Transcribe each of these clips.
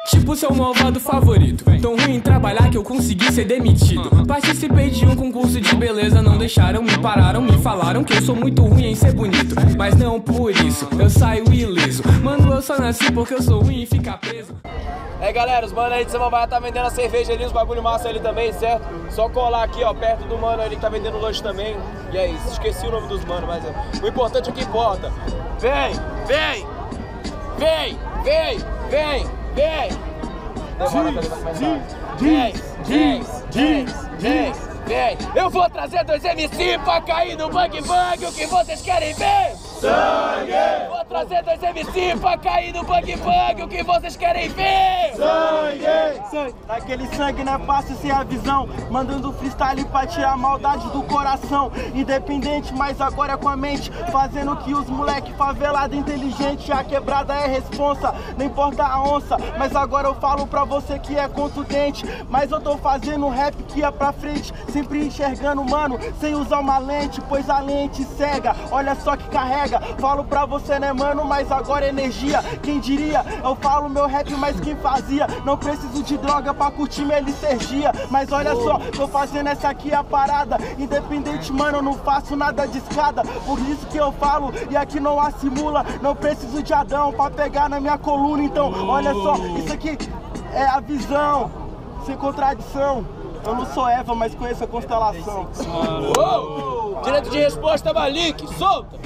Tipo seu malvado favorito. Tão ruim em trabalhar que eu consegui ser demitido. Participei de um concurso de beleza, não deixaram, me pararam, me falaram que eu sou muito ruim em ser bonito. Mas não por isso, eu saio ileso. Mano, eu só nasci porque eu sou ruim e ficar preso. É galera, os mano aí de Samambaia tá vendendo a cerveja ali, os bagulho massa ali também, certo? Só colar aqui, ó, perto do mano ali que tá vendendo lanche também. E é isso, esqueci o nome dos manos, mas o importante é o que importa. Vem, vem, vem, vem, vem, vem. Demora pra ele vai começar. Vem, vem, vem, vem, vem. Eu vou trazer 2 MC pra cair no bang bang, o que vocês querem ver? Sangue! Vou trazer 2 MC pra cair no bang bang, o que vocês querem ver? Sangue! Sangue! Naquele sangue não é fácil ser a visão, mandando freestyle pra tirar a maldade do coração. Independente, mas agora é com a mente, fazendo que os moleque favelado inteligente. A quebrada é responsa, não importa a onça, mas agora eu falo pra você que é contundente. Mas eu tô fazendo rap que é pra frente, sempre enxergando, mano, sem usar uma lente, pois a lente cega, olha só que carrega. Falo pra você, né, mano, mas agora é energia. Quem diria? Eu falo meu rap, mas quem fazia? Não preciso de droga pra curtir minha licergia. Mas olha só, tô fazendo essa aqui a parada. Independente, mano, eu não faço nada de escada. Por isso que eu falo, e aqui não há simula. Não preciso de Adão pra pegar na minha coluna. Então, olha só, isso aqui é a visão, sem contradição. Eu não sou Eva, mas conheço a constelação. Direito de resposta, Malik, solta!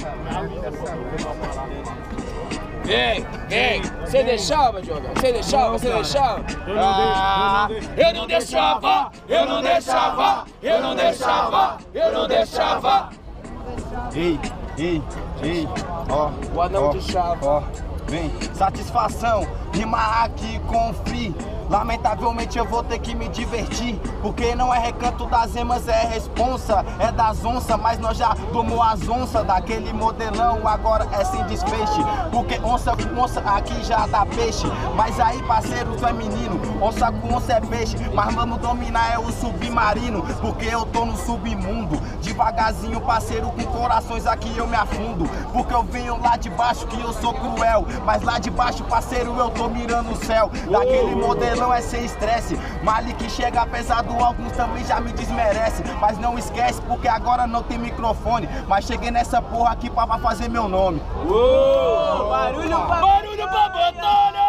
Vem, vem! Você deixava, jogar? Você deixava? Você deixava? Eu não deixava! Eu não deixava! Eu não deixava! Eu não deixava! Ei, ei, ei, ó. O anão de chava. Ó, vem, satisfação, rimar aqui com free. Lamentavelmente eu vou ter que me divertir, porque não é recanto das emas, é responsa, é das onças, mas nós já domou as onças daquele modelão, agora é sem desfeche, porque onça com onça aqui já dá peixe. Mas aí, parceiro, tu é menino, onça com onça é peixe, mas vamos dominar é o submarino, porque eu tô no submundo, devagarzinho, parceiro, com corações aqui eu me afundo, porque eu venho lá de baixo que eu sou cruel, mas lá de baixo, parceiro, eu tô mirando o céu, daquele modelão é sem estresse. Malik chega pesado, alguns também já me desmerece. Mas não esquece, porque agora não tem microfone. Mas cheguei nessa porra aqui pra fazer meu nome. Barulho pra batalha!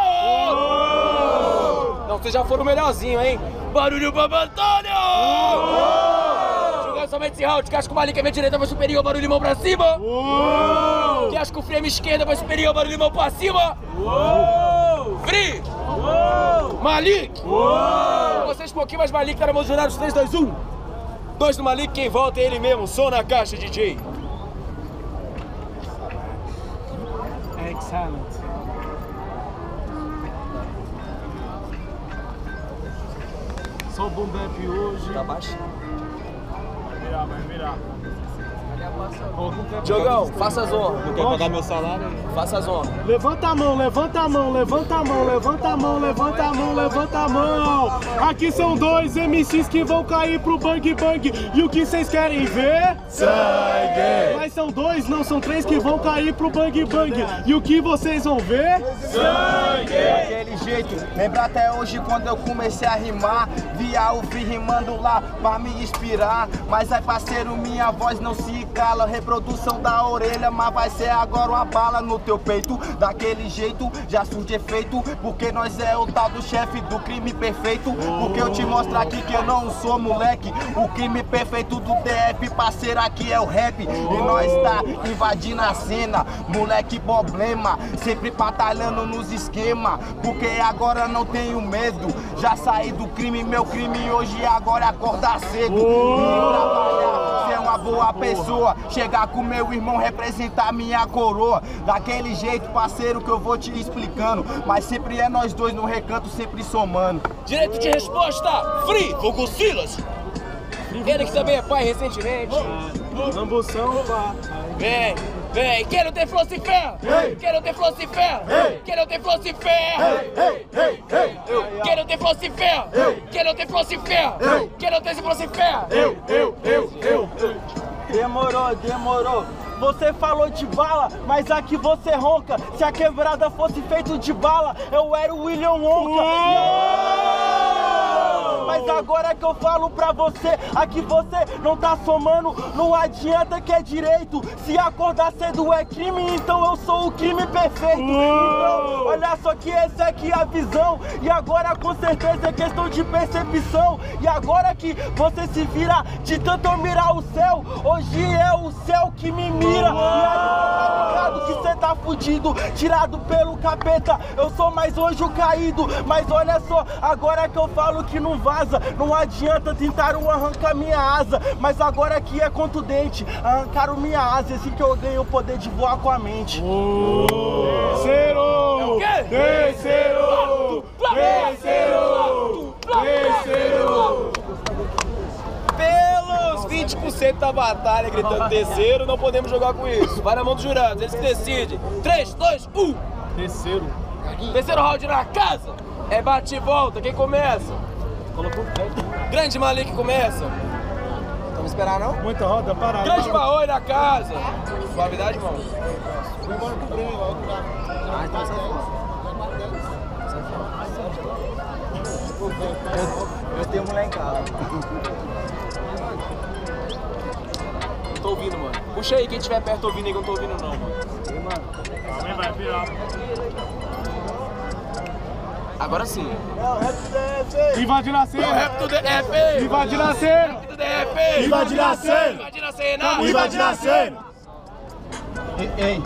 Não, vocês já foram melhorzinho, hein? Barulho pra batalha! Jogando somente esse round, que acho que o Malik é minha direita, vai superior, barulho limão pra cima! Que acho que o Free é minha esquerda, vai superior, barulho limão pra cima! Free! Malik! Vocês um pouquinho mais Malik, tá na mão dos jurados, 3, 2, 1. 2 do Malik, quem volta é ele mesmo, som na caixa, DJ. Excellent. Só o boom bap hoje. Tá baixo? Vai virar. Diogão, faça as honras. Não quer pagar meu salário? Faça as honras. Levanta a mão, levanta a mão, levanta a mão, levanta a mão, levanta a mão, levanta a mão. Aqui são 2 MCs que vão cair pro bang bang. E o que vocês querem ver? Sangue! Mas são 2, não são 3 que vão cair pro bang bang. E o que vocês vão ver? Sangue! Daquele jeito, lembra até hoje quando eu comecei a rimar. Via o Free rimando lá pra me inspirar. Mas aí, parceiro, minha voz não se cala, reprodução da orelha, mas vai ser agora uma bala no teu peito. Daquele jeito já surge efeito, porque nós é o tal do chefe do crime perfeito. Porque eu te mostro aqui que eu não sou moleque, o crime perfeito do DF, parceiro, aqui é o rap. E nós tá invadindo a cena, moleque problema, sempre batalhando nos esquemas, porque agora não tenho medo, já saí do crime, meu crime hoje agora é acordar cedo e trabalhar, ser uma boa pessoa, chegar com meu irmão, representar minha coroa. Daquele jeito, parceiro, que eu vou te explicando, mas sempre é nós dois no recanto, sempre somando. Direito de resposta, Free, Hugo Silas. Ele que também é pai recentemente. Ambição, pá. Vem, vem, quero ter flow se ferra. Quero ter flow se ferra. Quero ter flow se ferra. Quero ter flow se ferra. Quero ter flow se ferra. Quero ter flow se ferra. Demorou, demorou. Você falou de bala, mas aqui você ronca. Se a quebrada fosse feita de bala, eu era o William Wonka. Mas agora que eu falo pra você, aqui você não tá somando, não adianta que é direito. Se acordar cedo é crime, então eu sou o crime perfeito. Então, olha só que essa aqui é a visão. E agora com certeza é questão de percepção. E agora que você se vira de tanto eu mirar o céu, hoje é o céu que me mira. E aí tá ligado que cê tá fudido, tirado pelo capeta. Eu sou mais anjo caído, mas olha só, agora que eu falo que não vaza, não adianta tentaram arrancar minha asa, mas agora aqui é contundente, arrancaram minha asa, assim que eu ganho o poder de voar com a mente. Terceiro! Terceiro! Terceiro! Terceiro! Pelos 20% da batalha, gritando terceiro, não podemos jogar com isso. Vai na mão dos jurados, eles que decidem. 3, 2, 1. Terceiro. Terceiro round na casa. É bate e volta, quem começa? Colocou. Grande Malik começa. Vamos esperar, não? Muita roda, parada. Grande Maoi na casa. Suavidade, irmão. Eu tenho mulher em casa. Não tô ouvindo, mano. Puxa aí, quem estiver perto ouvindo aí, que eu não tô ouvindo não, mano. Também vai virar. Agora sim. Invade na cena. Rap do DF! Invade na cena. Rap do DF! Invade na cena. Invade na cena! Invade na cena. Ei,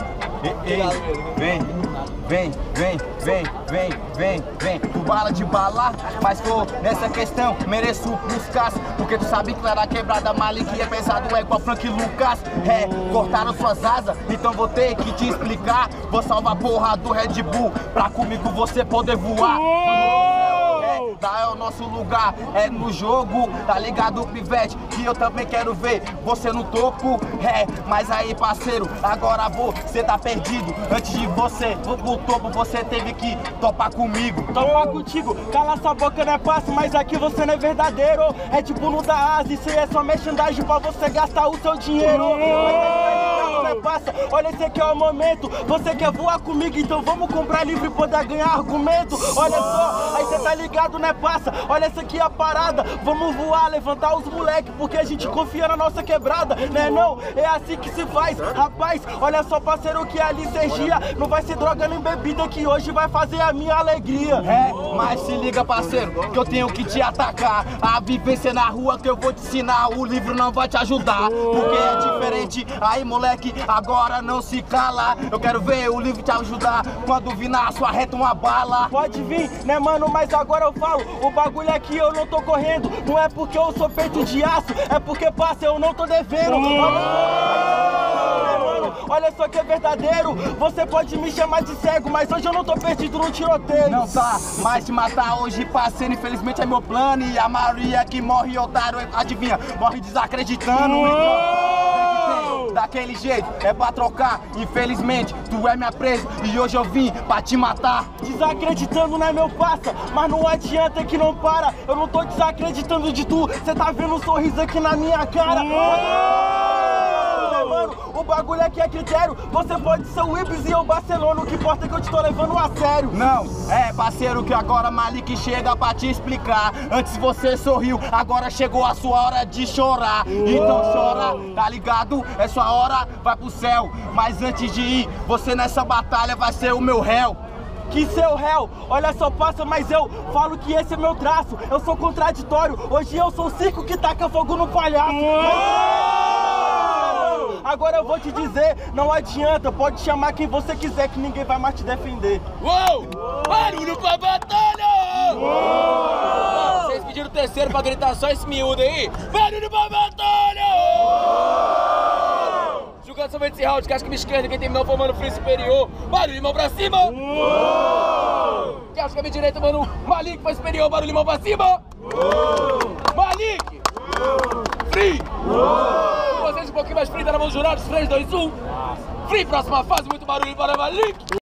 vem, tu bala de bala, mas tô nessa questão, mereço buscar, porque tu sabe que lá na quebrada Malik é pesado, é igual Frank Lucas, cortaram suas asas, então vou ter que te explicar, vou salvar a porra do Red Bull, pra comigo você poder voar. Lá é o nosso lugar, é no jogo, tá ligado, pivete? Que eu também quero ver você no topo, mas aí, parceiro, agora você tá perdido. Antes de você pro topo, você teve que topar comigo. Topar contigo, cala essa boca, não é fácil, mas aqui você não é verdadeiro. É tipo no da asa, isso aí é só merchandising pra você gastar o seu dinheiro. Não é fácil, olha, esse aqui é o momento. Você quer voar comigo, então vamos comprar livro e poder ganhar argumento. Olha só, aí você tá ligado, né, passa? Olha, essa aqui é a parada. Vamos voar, levantar os moleques, porque a gente confia na nossa quebrada, né? Não, é assim que se faz, rapaz. Olha só, parceiro, que ali Sergia não vai ser droga nem bebida que hoje vai fazer a minha alegria. Mas se liga, parceiro, que eu tenho que te atacar. A vivência na rua que eu vou te ensinar, o livro não vai te ajudar, porque é diferente. Aí, moleque, agora não se cala. Eu quero ver o livro te ajudar quando vir na sua reta uma bala. Pode vir, né, mano, mas agora eu falo, o bagulho aqui eu não tô correndo. Não é porque eu sou feito de aço, é porque, parça, eu não tô devendo. Olha só que é verdadeiro, você pode me chamar de cego, mas hoje eu não tô perdido no tiroteio. Não tá, mas te matar hoje, parceiro, infelizmente é meu plano. E a maioria que morre, otário, adivinha, morre desacreditando. Então, daquele jeito, é pra trocar. Infelizmente, tu é minha presa e hoje eu vim pra te matar. Desacreditando, né, meu parça? Mas não adianta que não para. Eu não tô desacreditando de tu, cê tá vendo um sorriso aqui na minha cara. Mano, o bagulho aqui é critério. Você pode ser o Ibis e eu Barcelona, o que importa é que eu te tô levando a sério. Não, parceiro, que agora Malik chega pra te explicar. Antes você sorriu, agora chegou a sua hora de chorar. Então chora, tá ligado? É sua hora, vai pro céu. Mas antes de ir, você nessa batalha vai ser o meu réu. Que seu réu, olha só, passa, mas eu falo que esse é meu traço. Eu sou contraditório, hoje eu sou o circo que taca fogo no palhaço. Agora eu vou te dizer, não adianta, pode chamar quem você quiser que ninguém vai mais te defender. Uou! Barulho pra batalha! Uou! Vocês pediram o terceiro pra gritar só esse miúdo aí? Barulho pra batalha! Uou! Julgando somente esse round, casca esquerda, quem terminou foi o Mano Free superior. Barulho, mão pra cima! Uou! Casca direita, Mano Malik foi superior, barulho, mão pra cima! Uou! Malik! Uou! Free! Uou! Vocês um pouquinho mais free, tá na mão dos jurados, 3, 2, 1. Free, próxima fase, muito barulho para Malik.